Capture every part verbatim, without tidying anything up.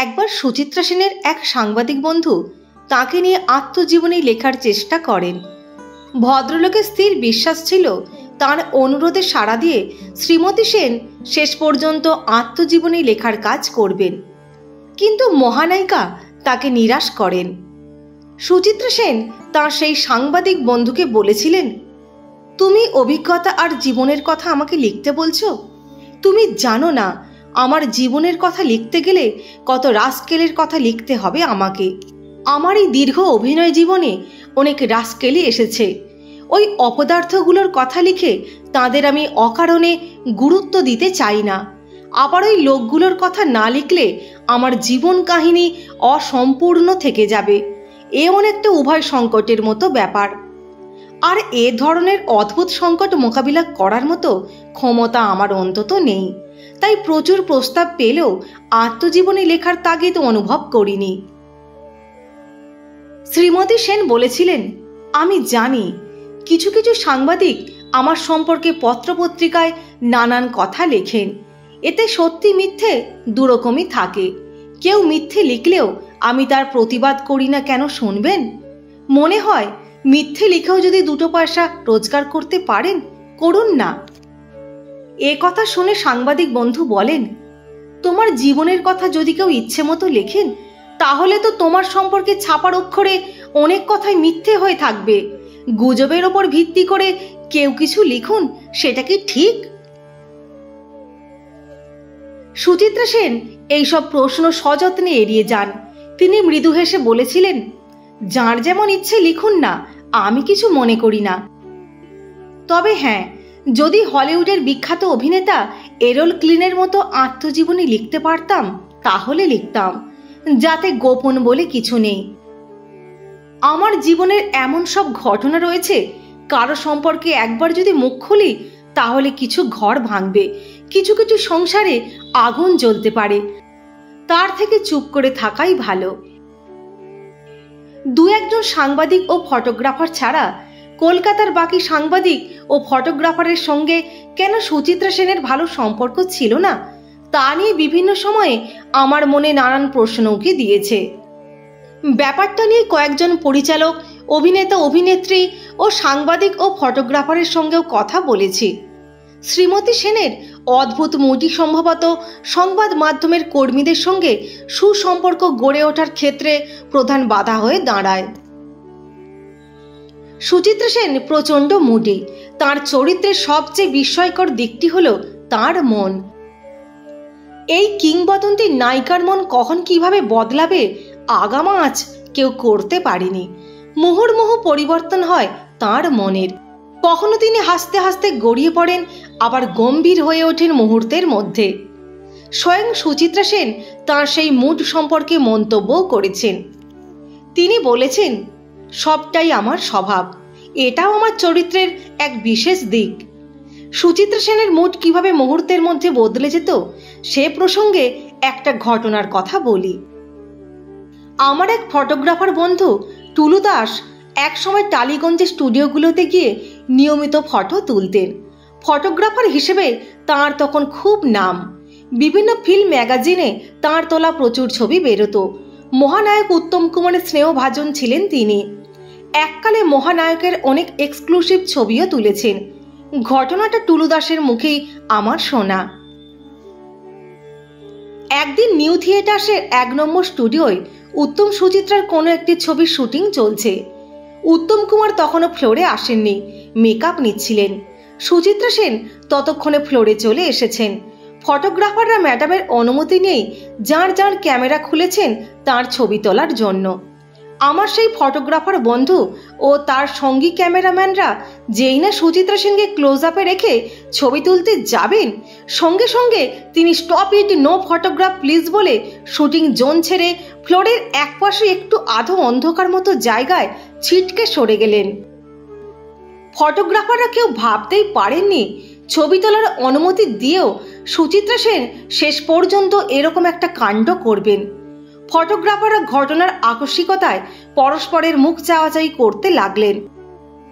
একবার সুচিত্রা সেনের এক সাংবাদিক বন্ধু তাকে নিয়ে আত্মজীবনী লেখার চেষ্টা করেন। ভদ্রলোকের স্থির বিশ্বাস ছিল তার অনুরোধে সাড়া দিয়ে শ্রীমতী সেন শেষ পর্যন্ত আত্মজীবনী লেখার কাজ করবেন, কিন্তু মহানায়িকা তাকে নিরাশ করেন। সুচিত্রা সেন তার সেই সাংবাদিক বন্ধুকে বলেছিলেন, তুমি অভিজ্ঞতা আর জীবনের কথা আমাকে লিখতে বলছো? তুমি জানো না আমার জীবনের কথা লিখতে গেলে কত রাস্কেলের কথা লিখতে হবে আমাকে। আমার এই দীর্ঘ অভিনয় জীবনে অনেক রাস্কেলই এসেছে। ওই অপদার্থগুলোর কথা লিখে তাদের আমি অকারণে গুরুত্ব দিতে চাই না। আবার ওই লোকগুলোর কথা না লিখলে আমার জীবন কাহিনী অসম্পূর্ণ থেকে যাবে। এ অনেকটা উভয় সংকটের মতো ব্যাপার। আর এ ধরনের অদ্ভুত সংকট মোকাবিলা করার মতো ক্ষমতা আমার অন্তত নেই। তাই প্রচুর প্রস্তাব পেলেও আত্মজীবনী লেখার তাগিদ অনুভব করিনি। শ্রীমতী সেন বলেছিলেন, আমি জানি কিছু কিছু সাংবাদিক আমার সম্পর্কে পত্রপত্রিকায় নানান কথা লেখেন। এতে সত্যি মিথ্যে দুরকমই থাকে। কেউ মিথ্যে লিখলেও আমি তার প্রতিবাদ করি না কেন শুনবেন? মনে হয় মিথ্যে লিখেও যদি দুটো পয়সা রোজগার করতে পারেন, করুন না। এ কথা শুনে সাংবাদিক বন্ধু বলেন, তোমার জীবনের কথা যদি কেউ ইচ্ছে মতো লেখেন, তাহলে তো তোমার সম্পর্কে ছাপার অক্ষরে অনেক কথাই মিথ্যে হয়ে থাকবে। গুজবের ওপর ভিত্তি করে কেউ কিছু লিখুন, সেটা কি ঠিক? সুচিত্রা সেন এইসব প্রশ্ন সযত্নে এড়িয়ে যান। তিনি মৃদু হেসে বলেছিলেন, যার যেমন ইচ্ছে লিখুন না, আমি কিছু মনে করি না। তবে হ্যাঁ, যদি হলিউডের বিখ্যাত অভিনেতা এরল ক্লিনের মতো আত্মজীবনী লিখতে পারতাম, তাহলে লিখতাম, যাতে গোপন বলে কিছু নেই। আমার জীবনের এমন সব ঘটনা রয়েছে, কারো সম্পর্কে একবার যদি মুখ খুলি তাহলে কিছু ঘর ভাঙবে, কিছু কিছু সংসারে আগুন জ্বলতে পারে। তার থেকে চুপ করে থাকাই ভালো। দু একজন সাংবাদিক ও ফটোগ্রাফার ছাড়া কলকাতার বাকি সাংবাদিক ও ফটোগ্রাফারের সঙ্গে কেন সুচিত্রা সেনের ভালো সম্পর্ক ছিল না, তা নিয়ে বিভিন্ন সময়ে আমার মনে নানান প্রশ্ন উকি দিয়েছে। ব্যাপারটা নিয়ে কয়েকজন পরিচালক, অভিনেতা, অভিনেত্রী ও সাংবাদিক ও ফটোগ্রাফারের সঙ্গেও কথা বলেছি। শ্রীমতী সেনের অদ্ভুত মুটি সম্ভবত সংবাদ মাধ্যমের কর্মীদের সঙ্গে সুসম্পর্ক গড়ে ওঠার ক্ষেত্রে প্রধান বাধা হয়ে দাঁড়ায়। সুচিত্রা সেন প্রচণ্ড মুডি। তার চরিত্রের সবচেয়ে বিস্ময়কর দিকটি হলো তার মন। এই কিংবদন্তির নায়িকার মন কখন কিভাবে বদলাবে আগামা আজ কেউ করতে পারেনি। মুহুর্মুহু পরিবর্তন হয় তার মনের। কখনো তিনি হাসতে হাসতে গড়িয়ে পড়েন, আবার গম্ভীর হয়ে ওঠেন মুহূর্তের মধ্যে। স্বয়ং সুচিত্রা সেন তাঁর সেই মুড সম্পর্কে মন্তব্যও করেছেন। তিনি বলেছেন, সবটাই আমার স্বভাব, এটাও আমার চরিত্রের এক বিশেষ দিক। সুচিত্রা সেনের মুড কিভাবে মুহূর্তের মধ্যে বদলে যেত, সে প্রসঙ্গে একটা ঘটনার কথা বলি। আমার এক ফটোগ্রাফার বন্ধু টুলু দাস একসময় টালিগঞ্জের স্টুডিওগুলোতে গিয়ে নিয়মিত ফটো তুলতেন। ফটোগ্রাফার হিসেবে তার তখন খুব নাম। বিভিন্ন ফিল্ম ম্যাগাজিনে তার তোলা প্রচুর ছবি বেরোতো। মহানায়ক উত্তম কুমারের স্নেহভাজন ছিলেন তিনি। এককালে মহানায়কের অনেক এক্সক্লুসিভ ছবিও তুলেছেন। ঘটনাটা টুলু দাসের মুখেই আমার শোনা। একদিন নিউ থিয়েটার্সের এক নম্বর স্টুডিওয় উত্তম সুচিত্রার কোনো একটি ছবির শুটিং চলছে। উত্তম কুমার তখনও ফ্লোরে আসেননি, মেকআপ নিচ্ছিলেন। সুচিত্রা সেন ততক্ষণে ফ্লোরে চলে এসেছেন। ফটোগ্রাফাররা ম্যাডামের অনুমতি নিয়েই যার যার ক্যামেরা খুলেছেন তার ছবি তোলার জন্য। আমার সেই ফটোগ্রাফার বন্ধু ও তার সঙ্গী ক্যামেরাম্যানরা যেই না সুচিত্রা সেনকে ক্লোজ আপে রেখে ছবি তুলতে যাবেন, সঙ্গে সঙ্গে তিনি stop it, no photograph please বলে শুটিং জোন ছেড়ে ফ্লোরের একপাশে একটু আধো অন্ধকার মতো জায়গায় ছিটকে সরে গেলেন। ফটোগ্রাফাররা কেউ ভাবতেই পারেননি ছবি তোলার অনুমতি দিয়েও সুচিত্রা সেন শেষ পর্যন্ত এরকম একটা কাণ্ড করবেন। ফটোগ্রাফাররা ঘটনার আকস্মিকতায় পরস্পরের মুখ চাওয়াচাই করতে লাগলেন।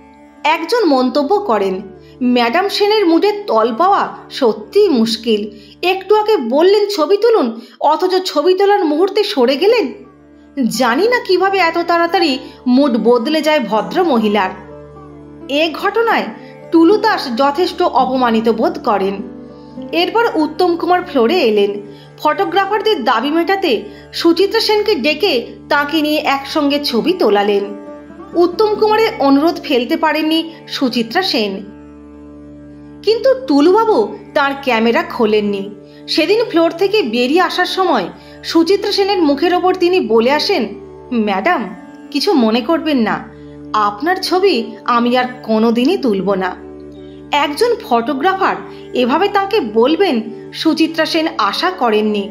একজন মন্তব্য করেন, ম্যাডাম সেনের মুডে তল পাওয়া সত্যিই মুশকিল। একটু আগে বললেন ছবি তুলুন, অথচ ছবি তোলার মুহূর্তে সরে গেলেন। জানি না কিভাবে এত তাড়াতাড়ি মুড বদলে যায় ভদ্র মহিলার। এ ঘটনায় টুলু দাস যথেষ্ট অপমানিত বোধ করেন। এরপর উত্তম কুমার ফ্লোরে এলেন। ফটোগ্রাফারদের দাবি মেটাতে সুচিত্রা সেনকে ডেকে তাকে নিয়ে একসঙ্গে ছবি তোলালেন। উত্তম কুমারের অনুরোধ ফেলতে পারেননি সুচিত্রা সেন, কিন্তু টুলুবাবু তার ক্যামেরা খোলেননি। সেদিন ফ্লোর থেকে বেরিয়ে আসার সময় সুচিত্রা সেনের মুখের ওপর তিনি বলে আসেন, ম্যাডাম কিছু মনে করবেন না, আপনার ছবি আমি আর কোনোদিনই তুলব না। একজন ফটোগ্রাফার এভাবে তাকে বলবেন সুচিত্রা সেন আশা করেননি।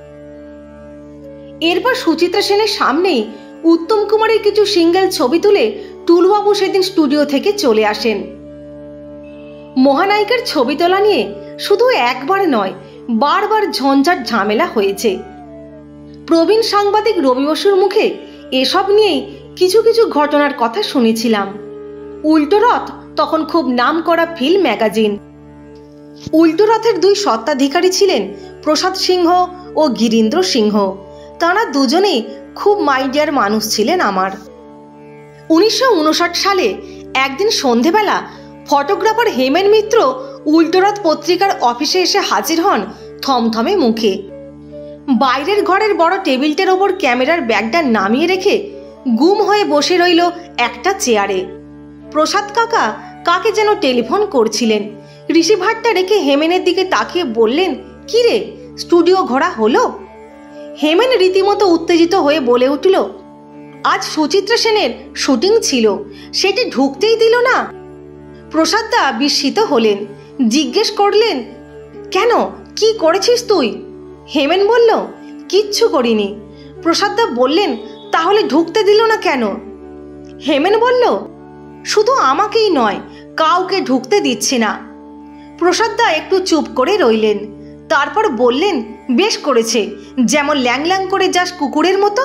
এরপর সুচিত্রা সেনের সামনেই উত্তম কুমারের কিছু সিঙ্গেল ছবি তুলে টুলুবাবু সেদিন স্টুডিও থেকে চলে আসেন। মহানায়িকার ছবি তোলা নিয়ে শুধু একবার নয়, বারবার ঝঞ্ঝাট ঝামেলা হয়েছে। প্রবীণ সাংবাদিক রবি বসুর মুখে এসব নিয়েই কিছু কিছু ঘটনার কথা শুনেছিলাম। উল্টো রথ তখন খুব নাম করা ফিল্ম ম্যাগাজিন। উল্টো রথের দুই স্বত্বাধিকারী ছিলেন প্রসাদ সিংহ ও গিরীন্দ্র সিংহ। তারা দুজনেই খুব মাইডিয়ার মানুষ ছিলেন আমার। উনিশশো উনষাট সালে একদিন সন্ধেবেলা ফটোগ্রাফার হেমেন মিত্র উল্টোরথ পত্রিকার অফিসে এসে হাজির হন থমথমে মুখে। বাইরের ঘরের বড় টেবিলটার ওপর ক্যামেরার ব্যাগটা নামিয়ে রেখে গুম হয়ে বসে রইল একটা চেয়ারে। প্রসাদ কাকা কাকে যেন টেলিফোন করছিলেন। রিসিভারটা রেখে হেমেনের দিকে তাকিয়ে বললেন, কি রে, স্টুডিও ঘোরা হলো? হেমেন রীতিমতো উত্তেজিত হয়ে বলে উঠল, আজ সুচিত্রা সেনের শুটিং ছিল, সেটি ঢুকতেই দিল না। প্রসাদদা বিস্মিত হলেন, জিজ্ঞেস করলেন, কেন, কি করেছিস তুই? হেমেন বলল, কিচ্ছু করিনি। প্রসাদদা বললেন, তাহলে ঢুকতে দিল না কেন? হেমেন বলল, শুধু আমাকেই নয়, কাউকে ঢুকতে দিচ্ছে না। প্রসাদদা একটু চুপ করে রইলেন, তারপর বললেন, বেশ করেছে, যেমন ল্যাং ল্যাং করে যাস কুকুরের মতো।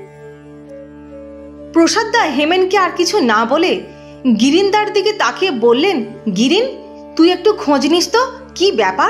প্রসাদদা হেমেনকে আর কিছু না বলে গিরিন্দার দিকে তাকিয়ে বললেন, গিরিন, তুই একটু খোঁজ নিস তো কি ব্যাপার।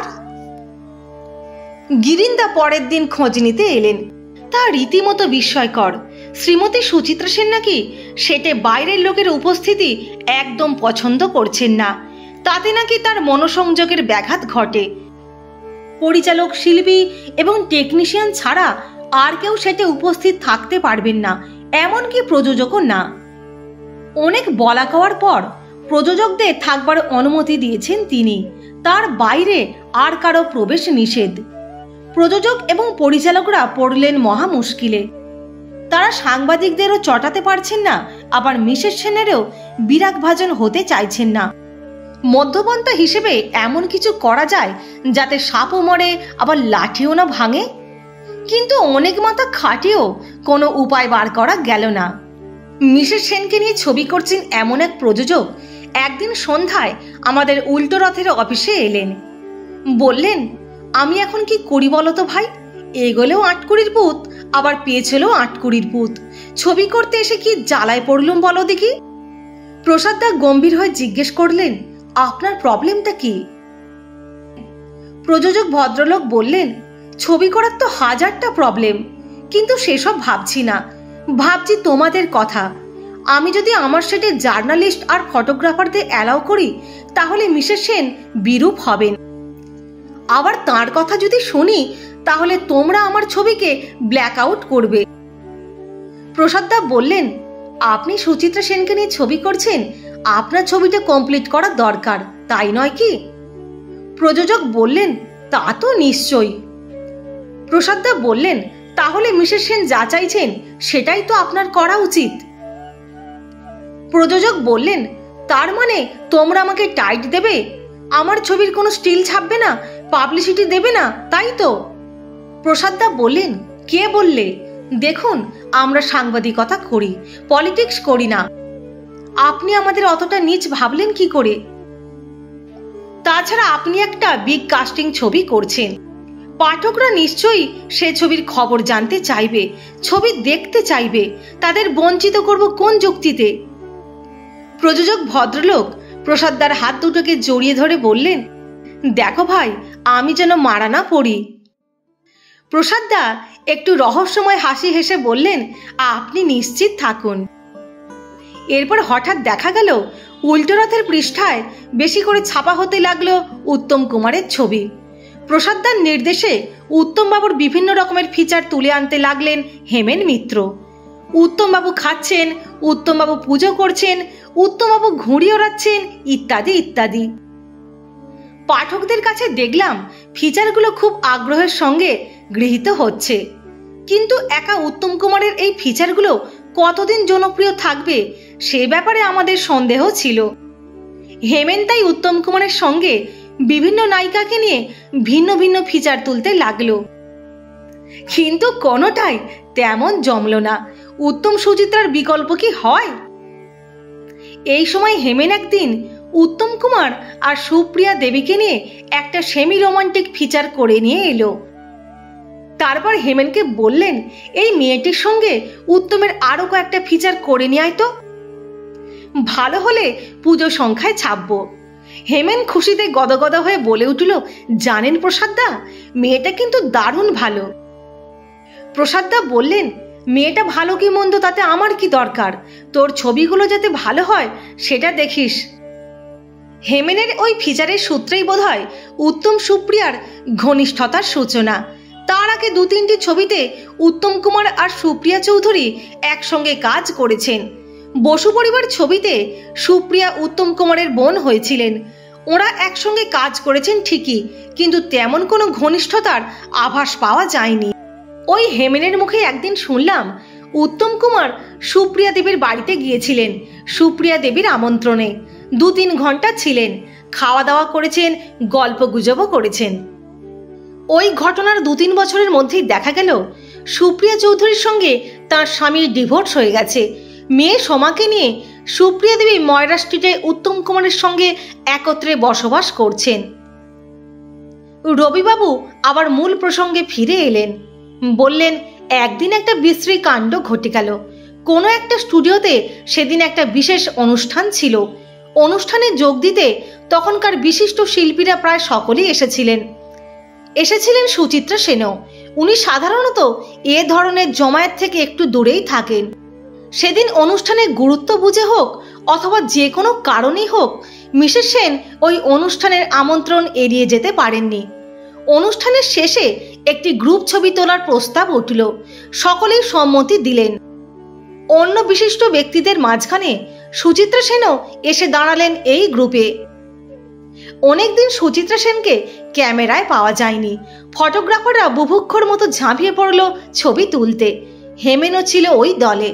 গিরিন্দা পরের দিন খোঁজ নিতে এলেন। তা রীতিমতো বিস্ময়কর। শ্রীমতী সুচিত্রা সেন নাকি সেটে বাইরের লোকের উপস্থিতি একদম পছন্দ করছেন না। তাতে নাকি তার মনোসংযোগের ব্যাঘাত ঘটে। পরিচালক, শিল্পী এবং টেকনিশিয়ান ছাড়া আর কেউ সেটে উপস্থিত থাকতে পারবেন না, এমনকি প্রযোজকও না। অনেক বলা কওয়ার পর প্রযোজকদের থাকবার অনুমতি দিয়েছেন তিনি, তার বাইরে আর কারো প্রবেশ নিষেধ। প্রযোজক এবং পরিচালকরা পড়লেন মহা মুশকিলে। তারা সাংবাদিকদেরও চটাতে পারছেন না, আবার মিসেস সেনেরও বিরাগ ভাজন হতে চাইছেন না। মধ্যপন্থা হিসেবে এমন কিছু করা যায় যাতে সাপও মরে আবার লাঠিও না ভাঙে, কিন্তু অনেক মাথা খাটিয়েও কোনো উপায় বার করা গেল না। মিসেস সেনকে নিয়ে ছবি করছেন এমন এক প্রযোজক একদিন সন্ধ্যায় আমাদের উল্টো রথের অফিসে এলেন। বললেন, আমি এখন কি করি বলো তো ভাই, এগোলেও আটকুড়ির পুত, আবার পেয়েছেলেও আটকুড়ির পুত, ছবি করতে এসে কি জ্বালায় পড়লুম বলো দেখি। প্রসাদদা গম্ভীর হয়ে জিজ্ঞেস করলেন, আপনার প্রবলেমটা কি? প্রযোজক ভদ্রলোক বললেন, ছবি করার তো হাজারটা প্রবলেম, কিন্তু সেসব ভাবছি না, ভাবছি তোমাদের কথা। আমি যদি আমার সেটে জার্নালিস্ট আর ফটোগ্রাফারদের অ্যালাউ করি তাহলে মিসেস সেন বিরূপ হবেন। আবার তার কথা যদি শুনি তাহলে তোমরা আমার ছবিকে ব্ল্যাক আউট করবে। প্রসাদদা বললেন, আপনি সুচিত্রা সেনকে নিয়ে ছবি করছেন, আপনার ছবিটা কমপ্লিট করা দরকার, তাই নয় কি? প্রযোজক বললেন, তা তো নিশ্চয়ই। প্রসাদদা বললেন, তাহলে মিসেস সেন যা চাইছেন সেটাই তো আপনার করা উচিত। প্রযোজক বললেন, তার মানে তোমরা আমাকে টাইট দেবে, আমার ছবির কোনো স্টিল ছাপবে না, পাবলিসিটি দেবে না, তাই তো? প্রসাদদা বললেন, কে বললে? দেখুন, আমরা সাংবাদিকতা করি, পলিটিক্স করি না। আপনি আমাদের অতটা নীচ ভাবলেন কি করে? তাছাড়া আপনি একটা বিগ কাস্টিং ছবি করছেন, পাঠকরা নিশ্চয়ই সে ছবির খবর জানতে চাইবে, ছবি দেখতে চাইবে, তাদের বঞ্চিত করব কোন যুক্তিতে? প্রযোজক ভদ্রলোক প্রসাদদার হাত দুটোকে জড়িয়ে ধরে বললেন, দেখো ভাই, আমি যেন মারা না পড়ি। প্রসাদদা একটু রহস্যময় হাসি হেসে বললেন, আপনি নিশ্চিত থাকুন। এরপর হঠাৎ দেখা গেল উল্টো রথের পৃষ্ঠায় বেশি করে ছাপা হতে লাগলো উত্তম কুমারের ছবি। প্রসাদদার নির্দেশে উত্তমবাবুর বিভিন্ন রকমের ফিচার তুলে আনতে লাগলেন হেমেন মিত্র। উত্তমবাবু খাচ্ছেন, উত্তমবাবু পুজো করছেন, উত্তমবাবু ঘুড়ি ওড়াচ্ছেন, ইত্যাদি ইত্যাদি। পাঠকদের কাছে দেখলাম ফিচারগুলো খুব আগ্রহের সঙ্গে গৃহীত হচ্ছে, কিন্তু একা উত্তম কুমারের এই ফিচারগুলো কতদিন জনপ্রিয় থাকবে সে ব্যাপারে আমাদের সন্দেহ ছিল। হেমেন তাই উত্তম কুমারের সঙ্গে বিভিন্ন নায়িকাকে নিয়ে ভিন্ন ভিন্ন ফিচার তুলতে লাগলো, কিন্তু কোনোটাই তেমন জমল না। উত্তম সুচিত্রার বিকল্প কি হয়? এই সময় হেমেন একদিন উত্তম কুমার আর সুপ্রিয়া দেবীকে নিয়ে একটা সেমি রোমান্টিক ফিচার করে নিয়ে এলো। তারপর হেমেনকে বললেন, এই মেয়েটির সঙ্গে উত্তমের আরো কয়েকটা ফিচার করে নিয়ে আয় তো, ভালো হলে পুজো সংখ্যায় ছাপবো। হেমেন খুশিতে গদগদ হয়ে বলে উঠল, জানেন প্রসাদদা, মেয়েটা কিন্তু দারুণ ভালো। প্রসাদদা বললেন, মেয়েটা ভালো কি মন্দ তাতে আমার কি দরকার, তোর ছবিগুলো যাতে ভালো হয় সেটা দেখিস। হেমেনের ওই ফিচারের সূত্রেই বোধহয় উত্তম সুপ্রিয়ার ঘনিষ্ঠতার সূচনা। তার আগে দু তিনটি ছবিতে উত্তম কুমার আর সুপ্রিয়া চৌধুরী একসঙ্গে কাজ করেছেন। বসু পরিবার ছবিতে সুপ্রিয়া উত্তম কুমারের বোন হয়েছিলেন। ওরা একসঙ্গে কাজ করেছেন ঠিকই, কিন্তু তেমন কোনো ঘনিষ্ঠতার আভাস পাওয়া যায়নি। ওই হেমেনের মুখে একদিন শুনলাম উত্তম কুমার সুপ্রিয়া দেবীর বাড়িতে গিয়েছিলেন সুপ্রিয়া দেবীর আমন্ত্রণে। দু তিন ঘন্টা ছিলেন, খাওয়া দাওয়া করেছেন, গল্প গুজবও করেছেন। ওই ঘটনার দু তিন বছরের মধ্যেই দেখা গেল সুপ্রিয়া চৌধুরীর সঙ্গে তার স্বামীর ডিভোর্স হয়ে গেছে। মেয়ে সোমাকে নিয়ে সুপ্রিয়া দেবী ময়রা স্ট্রিটে উত্তম কুমারের সঙ্গে একত্রে বসবাস করছেন। রবিবাবু আবার মূল প্রসঙ্গে ফিরে এলেন, বললেন, একদিন একটা বিশ্রী কাণ্ড ঘটে গেল। কোনো একটা স্টুডিওতে সেদিন একটা বিশেষ অনুষ্ঠান ছিল। অনুষ্ঠানে যোগ দিতে তখনকার বিশিষ্ট শিল্পীরা প্রায় সকলেই এসেছিলেন। এসেছিলেন সুচিত্রা সেনও। উনি সাধারণত এ ধরনের জমায়েত থেকে একটু দূরেই থাকেন। সেদিন অনুষ্ঠানের গুরুত্ব বুঝে হোক অথবা যে কোনো কারণেই হোক, মিসেস সেন ওই অনুষ্ঠানের আমন্ত্রণ এড়িয়ে যেতে পারেননি। অনুষ্ঠানের শেষে একটি গ্রুপ ছবি তোলার প্রস্তাব উঠল। সকলেই সম্মতি দিলেন। অন্য বিশিষ্ট ব্যক্তিদের মাঝখানে সুচিত্রা সেনও এসে দাঁড়ালেন এই গ্রুপে। অনেকদিন সুচিত্রা সেনকে ক্যামেরায় পাওয়া যায়নি। ফটোগ্রাফাররা বুভুক্ষর মতো ঝাঁপিয়ে পড়ল ছবি তুলতে। হেমেনও ছিল ওই দলে।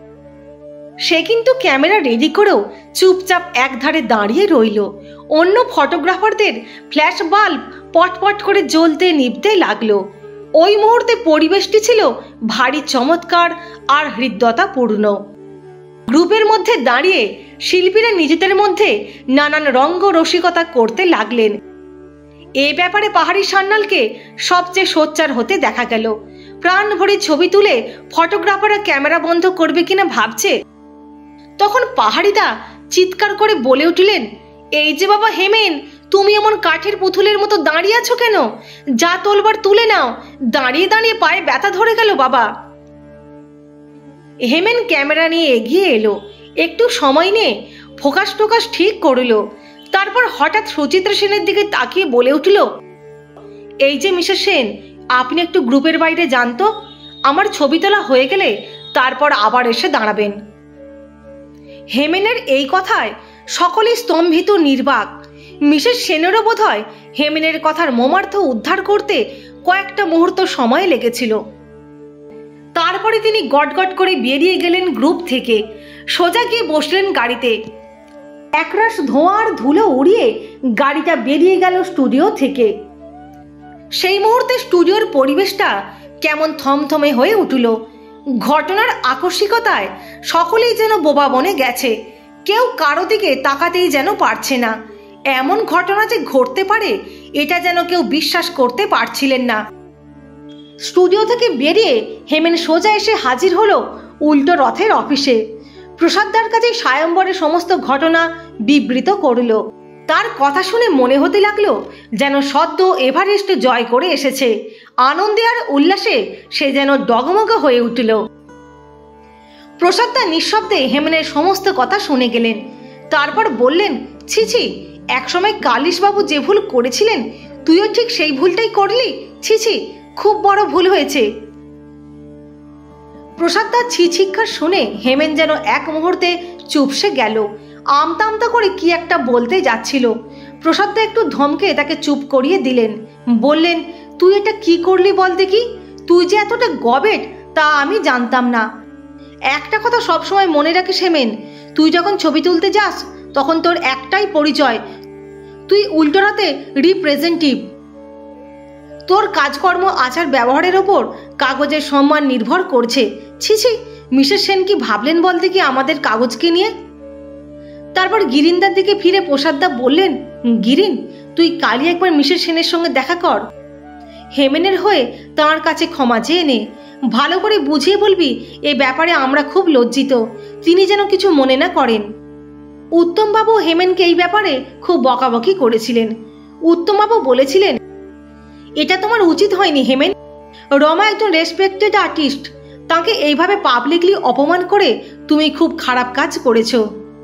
সে কিন্তু ক্যামেরা রেডি করেও চুপচাপ একধারে দাঁড়িয়ে রইল। অন্য ফটোগ্রাফারদের ফ্ল্যাশ বাল্ব পটপট করে জ্বলতে নিভতে লাগলো। ওই মুহূর্তে পরিবেশটি ছিল ভারী চমৎকার আর হৃদ্যতাপূর্ণ। গ্রুপের মধ্যে দাঁড়িয়ে শিল্পীরা নিজেদের মধ্যে নানান রঙ্গ রসিকতা করতে লাগলেন। এ ব্যাপারে পাহাড়ি সান্যালকে সবচেয়ে সোচ্চার হতে দেখা গেল। প্রাণ ভরে ছবি তুলে ফটোগ্রাফাররা ক্যামেরা বন্ধ করবে কিনা ভাবছে। তখন পাহাড়িদা চিৎকার করে বলে উঠলেন, এই যে বাবা হেমেন, তুমি এমন কাঠের পুতুলের মতো দাঁড়িয়ে আছো কেন? যা তোলবার তুলে নাও। দাঁড়িয়ে দাঁড়িয়ে পায়ে ব্যথা ধরে গেল বাবা। হেমেন ক্যামেরা নিয়ে এগিয়ে এলো। একটু সময় নিয়ে ফোকাস টোকাস ঠিক করল। তারপর হঠাৎ সুচিত্রা সেনের দিকে তাকিয়ে বলে উঠল, এই যে মিসেস সেন, আপনি একটু গ্রুপের বাইরে যান তো। আমার ছবি তোলা হয়ে গেলে তারপর আবার এসে দাঁড়াবেন। হেমেনের এই কথায় সকলেই স্তম্ভিত নির্বাক। মিসেস সেনেরও বোধ হয় হেমেনের কথার মর্মার্থ উদ্ধার করতে কয়েকটা মুহূর্ত সময় লেগেছিল। তারপরে তিনি গটগট করে বেরিয়ে গেলেন গ্রুপ থেকে। সোজা গিয়ে বসলেন গাড়িতে। একরাশ ধোঁয়া আর ধুলো উড়িয়ে গাড়িটা বেরিয়ে গেল স্টুডিও থেকে। সেই মুহূর্তে স্টুডিওর পরিবেশটা কেমন থমথমে হয়ে উঠল। ঘটনার আকস্মিকতায় সকলেই যেন বোবা বনে গেছে। কেউ কারো দিকে তাকাতেই যেন পারছে না। এমন ঘটনা যে ঘটতে পারে এটা যেন কেউ বিশ্বাস করতে পারছিলেন না। স্টুডিও থেকে বেরিয়ে হেমেন সোজা এসে হাজির হলো উল্টো রথের অফিসে। প্রসাদদার কাছে স্বয়ম্বরের সমস্ত ঘটনা বিবৃত করল। তার কথা শুনে মনে হতে লাগলো যেন সদ্য এভারেস্ট জয় করে এসেছে। আনন্দে আর উল্লাসে সে যেন ডগমগ হয়ে উঠল। প্রসাদদা নিঃশব্দে হেমেনের সমস্ত কথা শুনে গেলেন। তারপর বললেন, ছি ছি, একসময় কালিশবাবু যে ভুল করেছিলেন তুইও ঠিক সেই ভুলটাই করলি। ছি ছি, খুব বড় ভুল হয়েছে। প্রসাদদার ছি চিৎকার শুনে হেমেন যেন এক মুহূর্তে চুপসে গেল। আমতা আমতা করে কি একটা বলতে যাচ্ছিল। প্রসাদদা একটু ধমকে তাকে চুপ করিয়ে দিলেন। বললেন, তুই এটা কি করলি বল দেখি? তুই যে এতটা গবেট তা আমি জানতাম না। একটা কথা সবসময় মনে রাখিস হেমেন, তুই যখন ছবি তুলতে যাস তখন তোর একটাই পরিচয়, তুই উল্টোরাতে রিপ্রেজেন্টেটিভ। তোর কাজকর্ম আচার ব্যবহারের ওপর কাগজের সম্মান নির্ভর করছে। ছি ছি, মিসেস সেন কি ভাবলেন বল দেখি আমাদের কাগজকে নিয়ে? তারপর গিরিন্দার দিকে ফিরে প্রসাদদা বললেন, গিরিন, তুই কালই একবার মিসেস সেনের সঙ্গে দেখা কর। হেমেনের হয়ে তাঁর কাছে ক্ষমা চেয়ে নে। ভালো করে বুঝিয়ে বলবি এ ব্যাপারে আমরা খুব লজ্জিত, তিনি যেন কিছু মনে না করেন। উত্তমবাবু হেমেনকে এই ব্যাপারে খুব বকাবকি করেছিলেন। উত্তমবাবু বলেছিলেন, এটা তোমার উচিত হয়নি হেমেন। রমা একজন রেসপেক্টেড আর্টিস্ট, তাকে এইভাবে পাবলিকলি অপমান করে তুমি খুব খারাপ কাজ করেছো।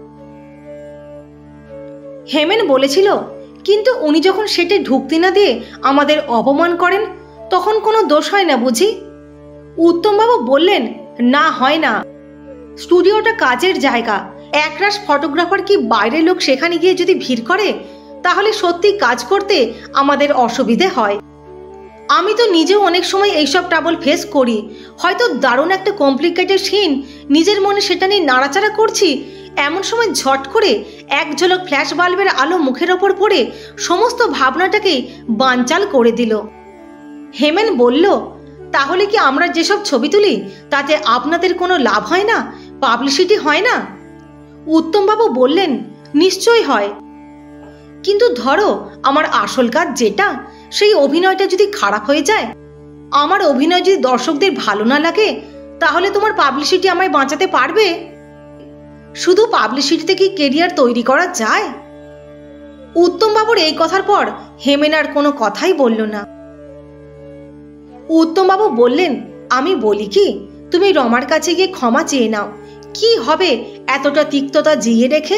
হেমেন বলেছিল, কিন্তু উনি যখন সেটে ঢুকতে না দিয়ে আমাদের অপমান করেন তখন কোনো দোষ হয় না বুঝি? উত্তমবাবু বললেন, না হয় না, স্টুডিওটা কাজের জায়গা। একরাশ ফটোগ্রাফার কি বাইরের লোক সেখানে গিয়ে যদি ভিড় করে তাহলে সত্যি কাজ করতে আমাদের অসুবিধে হয়। আমি তো নিজেও অনেক সময় এইসব ট্রাবল ফেস করি। হয়তো দারুণ একটা কমপ্লিকেটেড সিন, নিজের মনে সেটা নিয়ে নাড়াচাড়া করছি, এমন সময় ঝট করে এক ঝলক ফ্ল্যাশ বাল্বের আলো মুখের ওপর পড়ে সমস্ত ভাবনাটাকেই বানচাল করে দিল। হেমেন বলল, তাহলে কি আমরা যেসব ছবি তুলি তাতে আপনাদের কোনো লাভ হয় না, পাবলিসিটি হয় না? উত্তমবাবু বললেন, নিশ্চয়ই হয়, কিন্তু ধরো আমার আসল কাজ যেটা, সেই অভিনয়টা যদি খারাপ হয়ে যায়, আমার অভিনয় যদি দর্শকদের ভালো না লাগে, তাহলে তোমার পাবলিসিটি আমায় বাঁচাতে পারবে? শুধু পাবলিসিটিতে কি কেরিয়ার তৈরি করা যায়? উত্তমবাবুর এই কথার পর হেমেন আর কোনো কথাই বলল না। উত্তমবাবু বললেন, আমি বলি কি, তুমি রমার কাছে গিয়ে ক্ষমা চেয়ে নাও। কি হবে এতটা তিক্ততা জিয়ে রেখে?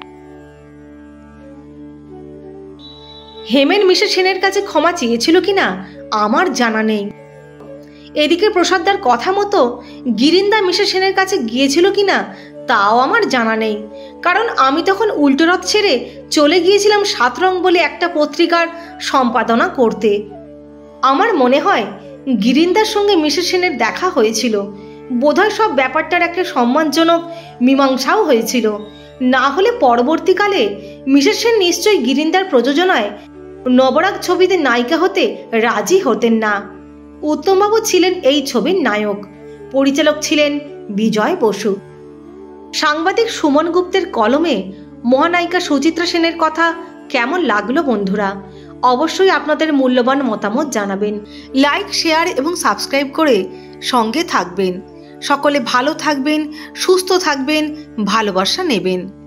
হেমেন মিসেস সেনের কাছে ক্ষমা চেয়েছিল কিনা আমার জানা নেই। এদিকে প্রসাদদার কথা মতো গিরিন্দা মিসেস সেনের কাছে গিয়েছিল কিনা তাও আমার জানা নেই, কারণ আমি তখন উল্টোরথ ছেড়ে চলে গিয়েছিলাম সাতরং বলে একটা পত্রিকার সম্পাদনা করতে। আমার মনে হয় গিরিন্দার সঙ্গে মিসেস সেনের দেখা হয়েছিল, বোধহয় সব ব্যাপারটার একটা সম্মানজনক মীমাংসাও হয়েছিল। না হলে পরবর্তীকালে মিসেস সেন নিশ্চয়ই গিরিন্দার প্রযোজনায় নবরাগ ছবিতে নায়িকা হতে রাজি হতেন না। উত্তমবাবু ছিলেন এই ছবির নায়ক, পরিচালক ছিলেন বিজয় বসু। সাংবাদিক সুমন গুপ্তের কলমে মহানায়িকা সুচিত্রা সেনের কথা কেমন লাগলো বন্ধুরা? অবশ্যই আপনাদের মূল্যবান মতামত জানাবেন। লাইক, শেয়ার এবং সাবস্ক্রাইব করে সঙ্গে থাকবেন। সকলে ভালো থাকবেন, সুস্থ থাকবেন, ভালোবাসা নেবেন।